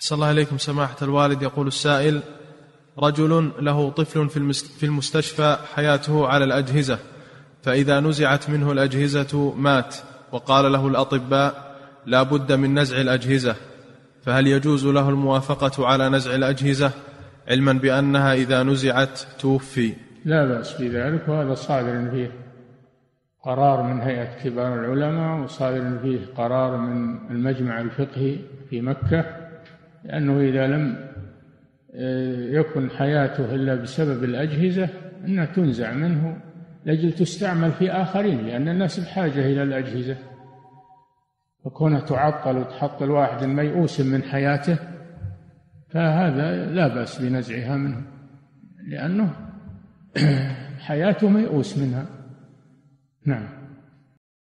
صلى الله عليكم سماحة الوالد. يقول السائل: رجل له طفل في المستشفى حياته على الأجهزة، فإذا نزعت منه الأجهزة مات، وقال له الأطباء لا بد من نزع الأجهزة، فهل يجوز له الموافقة على نزع الأجهزة علما بأنها إذا نزعت توفي؟ لا بأس بذلك، وهذا صادر فيه قرار من هيئة كبار العلماء، وصادر فيه قرار من المجمع الفقهي في مكة، لأنه إذا لم يكن حياته إلا بسبب الأجهزة أنها تنزع منه لأجل تستعمل في آخرين، لأن الناس بحاجة إلى الأجهزة، وكونها تعطل وتحط الواحد الميؤوس من حياته فهذا لا بأس بنزعها منه، لأنه حياته ميؤوس منها. نعم.